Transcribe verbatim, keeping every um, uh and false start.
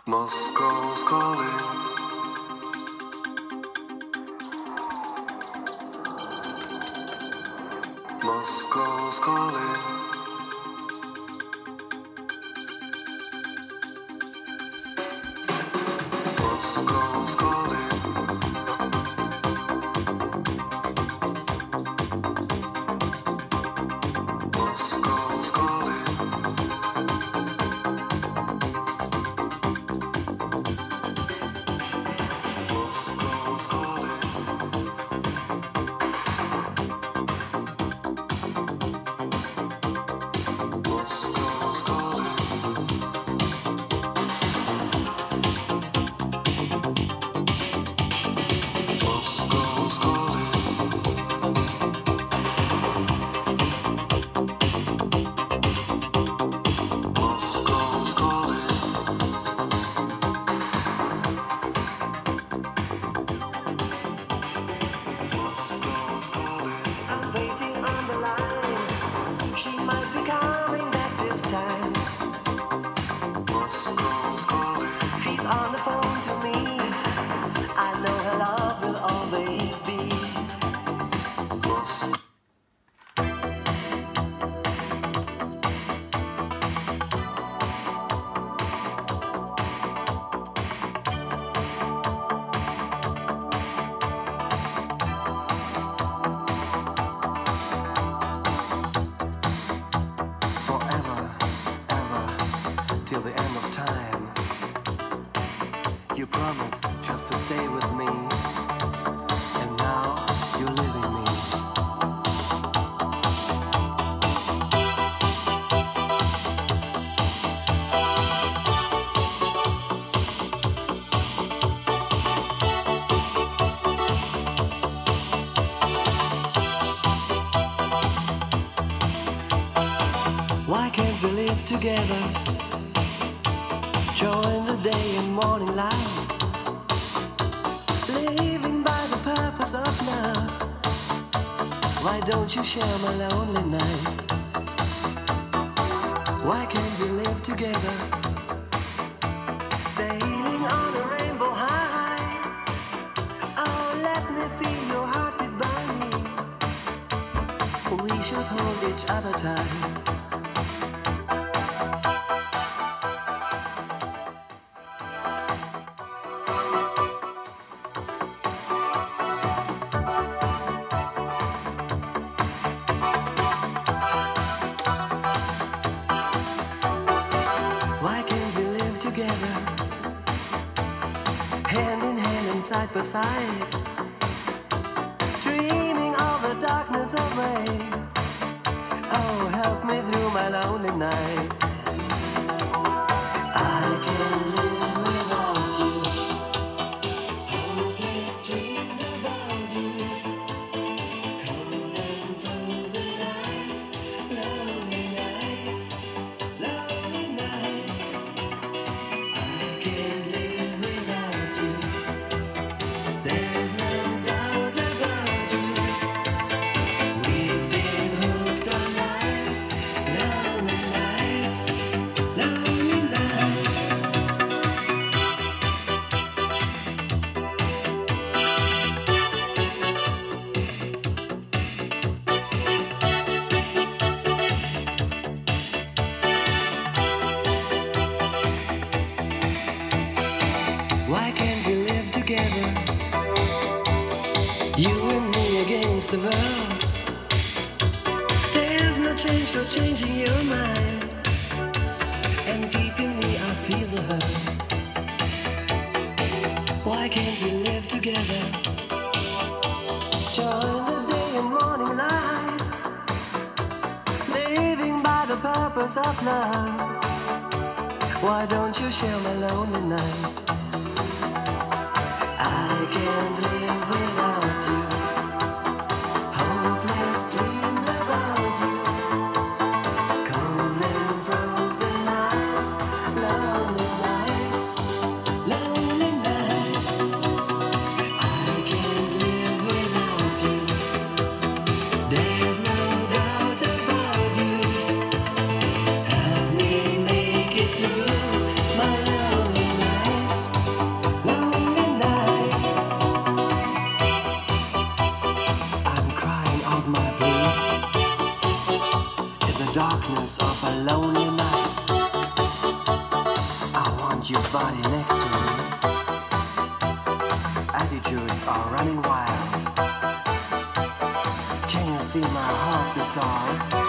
Moscow's calling. Moscow's calling. Moscow's calling. Moscow's calling. Moscow's calling. Moscow's calling. Moscow's calling. Moscow's calling. Moscow's calling. I'm waiting on the line. She might be coming back this time. Moscow's calling. She's on the phone to me. I know her love will always be. Moscow. Forever, ever, till the end of time. You promised just to stay with me, and now you're leaving me. Why can't we live together? Join the day and morning light. Living by the purpose of love. Why don't you share my lonely nights? Why can't we live together? Sailing on a rainbow high. Oh, let me feel your heartbeat by me. We should hold each other tight. Why can't we live together, hand in hand and side by side, dreaming all the darkness away? Oh, help me through my lonely nights. I can't live without you. Hopeless dreams about you. Cold and frozen nights, lonely nights, lonely nights. I can't live without you. There's no doubt about you. We've been hooked on nights, lonely nights, lonely nights. Why can't we live together? You and me against the world. There's no change for changing your mind. And deep in me I feel the hurt. Why can't we live together? Join the day and morning light. Living by the purpose of love. Why don't you share my lonely nights? I can't live without you. Hopeless dreams about you. Cold and frozen nights, lonely nights, lonely nights. I can't live without you. There's no doubt about you. Help me make it through my lonely nights. want your body next to me. Attitudes are running wild. Can you see my heart beats hard?